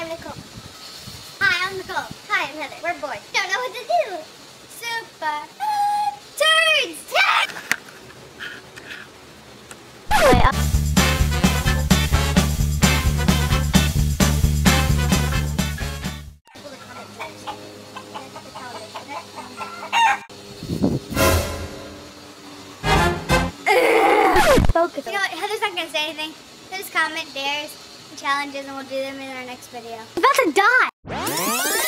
I'm Nicole. Hi, I'm Nicole. Hi, I'm Heather. We're bored. Don't know what to do. Super turds! Focus. You know what? Heather's not gonna say anything. He'll just comment dares and challenges and we'll do them in our next video. I'm about to die!